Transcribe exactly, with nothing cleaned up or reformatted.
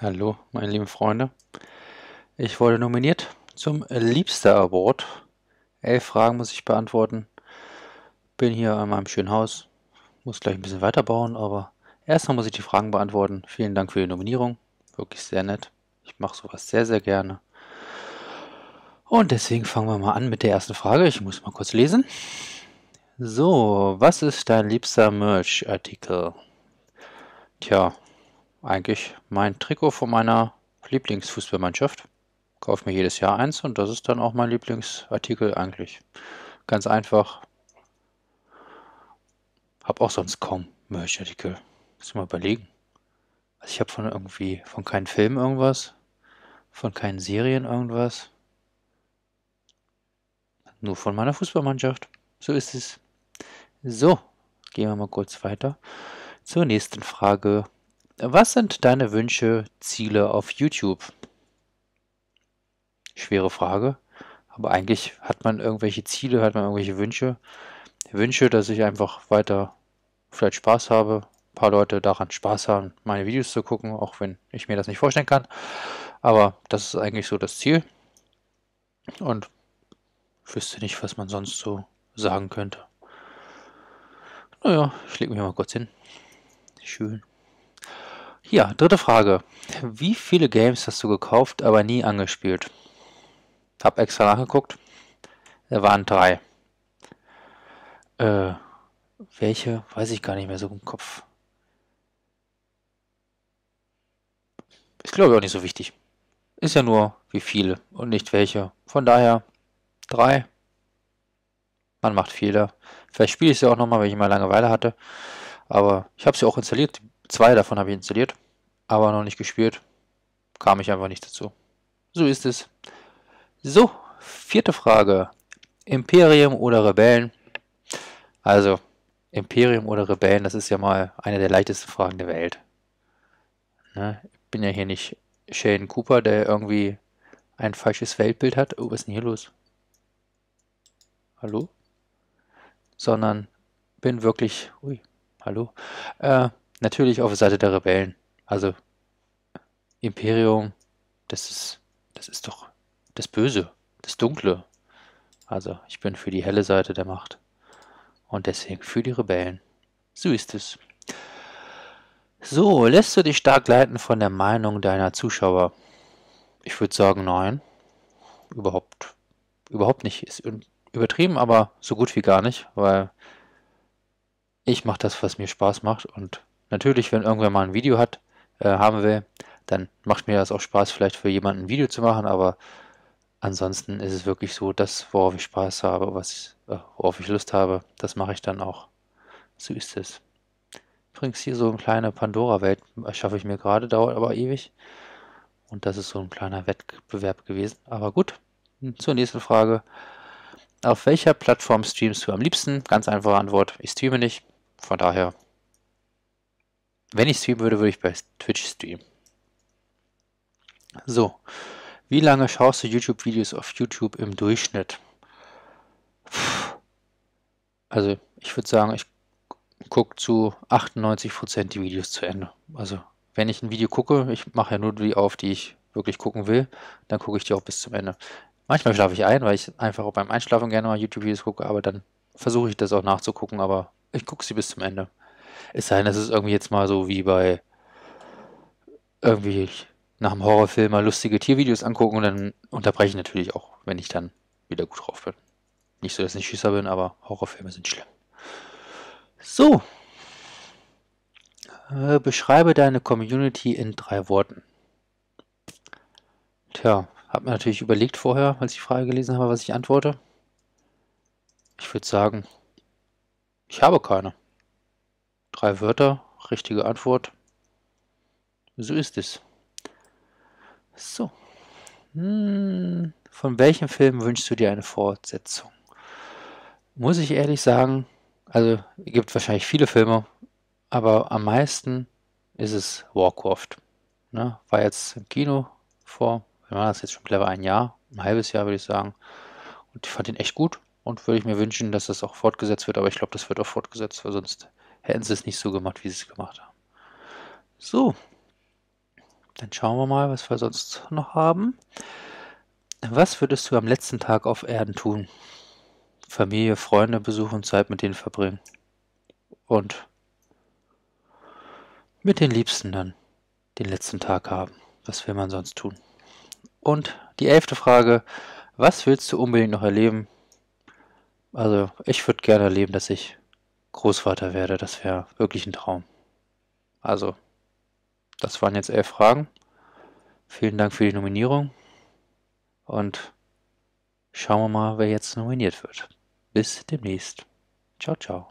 Hallo, meine lieben Freunde. Ich wurde nominiert zum Liebster Award. Elf Fragen muss ich beantworten. Bin hier an meinem schönen Haus. Muss gleich ein bisschen weiterbauen, aber erstmal muss ich die Fragen beantworten. Vielen Dank für die Nominierung. Wirklich sehr nett. Ich mache sowas sehr, sehr gerne. Und deswegen fangen wir mal an mit der ersten Frage. Ich muss mal kurz lesen. So, was ist dein liebster Merch-Artikel? Tja, eigentlich mein Trikot von meiner Lieblingsfußballmannschaft. Kaufe mir jedes Jahr eins und das ist dann auch mein Lieblingsartikel eigentlich. Ganz einfach. Hab auch sonst kaum Merch-Artikel. Muss mal überlegen. Also ich habe von irgendwie, von keinen Filmen irgendwas, von keinen Serien irgendwas. Nur von meiner Fußballmannschaft. So ist es. So, gehen wir mal kurz weiter zur nächsten Frage. Was sind deine Wünsche, Ziele auf YouTube? Schwere Frage. Aber eigentlich hat man irgendwelche Ziele, hat man irgendwelche Wünsche. Wünsche, dass ich einfach weiter vielleicht Spaß habe, ein paar Leute daran Spaß haben, meine Videos zu gucken, auch wenn ich mir das nicht vorstellen kann. Aber das ist eigentlich so das Ziel. Und ich wüsste nicht, was man sonst so sagen könnte. Naja, ich lege mich mal kurz hin. Schön. Ja, dritte Frage. Wie viele Games hast du gekauft, aber nie angespielt? Hab extra nachgeguckt. Da waren drei. Äh, welche? Weiß ich gar nicht mehr so im Kopf. Ist glaube ich auch nicht so wichtig. Ist ja nur wie viele und nicht welche. Von daher drei. Man macht Fehler. Vielleicht spiele ich sie auch nochmal, wenn ich mal Langeweile hatte. Aber ich habe sie auch installiert. Zwei davon habe ich installiert, aber noch nicht gespielt. Kam ich einfach nicht dazu. So ist es. So, vierte Frage. Imperium oder Rebellen? Also, Imperium oder Rebellen, das ist ja mal eine der leichtesten Fragen der Welt. Ne? Ich bin ja hier nicht Sheldon Cooper, der irgendwie ein falsches Weltbild hat. Oh, was ist denn hier los? Hallo? Sondern bin wirklich, ui, hallo, äh, natürlich auf der Seite der Rebellen. Also Imperium, das ist, das ist doch das Böse, das Dunkle. Also ich bin für die helle Seite der Macht und deswegen für die Rebellen. So ist es. So, lässt du dich stark leiten von der Meinung deiner Zuschauer? Ich würde sagen, nein. Überhaupt, überhaupt nicht. Ist übertrieben, aber so gut wie gar nicht, weil ich mache das, was mir Spaß macht. Und natürlich, wenn irgendwer mal ein Video hat, äh, haben will, dann macht mir das auch Spaß, vielleicht für jemanden ein Video zu machen. Aber ansonsten ist es wirklich so, das, worauf ich Spaß habe, was, äh, worauf ich Lust habe, das mache ich dann auch. So ist es. Übrigens hier so eine kleine Pandora-Welt erschaffe ich mir gerade, dauert aber ewig. Und das ist so ein kleiner Wettbewerb gewesen. Aber gut, zur nächsten Frage. Auf welcher Plattform streamst du am liebsten? Ganz einfache Antwort, ich streame nicht. Von daher, wenn ich streamen würde, würde ich bei Twitch streamen. So, wie lange schaust du YouTube-Videos auf YouTube im Durchschnitt? Also, ich würde sagen, ich gucke zu achtundneunzig Prozent die Videos zu Ende. Also, wenn ich ein Video gucke, ich mache ja nur die auf, die ich wirklich gucken will, dann gucke ich die auch bis zum Ende. Manchmal schlafe ich ein, weil ich einfach auch beim Einschlafen gerne mal YouTube-Videos gucke, aber dann versuche ich das auch nachzugucken, aber ich gucke sie bis zum Ende. Es sei denn, es ist irgendwie jetzt mal so wie bei irgendwie nach einem Horrorfilm mal lustige Tiervideos angucken und dann unterbreche ich natürlich auch, wenn ich dann wieder gut drauf bin. Nicht so, dass ich nicht Schießer bin, aber Horrorfilme sind schlimm. So, äh, beschreibe deine Community in drei Worten. Tja, habe mir natürlich überlegt vorher, als ich die Frage gelesen habe, was ich antworte. Ich würde sagen, ich habe keine. Drei Wörter, richtige Antwort. So ist es. So. Hm, von welchem Film wünschst du dir eine Fortsetzung? Muss ich ehrlich sagen, also es gibt wahrscheinlich viele Filme, aber am meisten ist es Warcraft. Ne? War jetzt im Kino vor, wie war das jetzt schon clever, ein Jahr, ein halbes Jahr würde ich sagen. Und ich fand ihn echt gut und würde ich mir wünschen, dass das auch fortgesetzt wird, aber ich glaube, das wird auch fortgesetzt, weil sonst hätten sie es nicht so gemacht, wie sie es gemacht haben. So, Dann schauen wir mal, was wir sonst noch haben. Was würdest du am letzten Tag auf Erden tun? Familie, Freunde besuchen, Zeit mit denen verbringen. Und mit den Liebsten dann den letzten Tag haben. Was will man sonst tun? Und die elfte Frage, was willst du unbedingt noch erleben? Also, ich würde gerne erleben, dass ich Großvater werde. Das wäre wirklich ein Traum. Also, das waren jetzt elf Fragen. Vielen Dank für die Nominierung. Und schauen wir mal, wer jetzt nominiert wird. Bis demnächst. Ciao, ciao.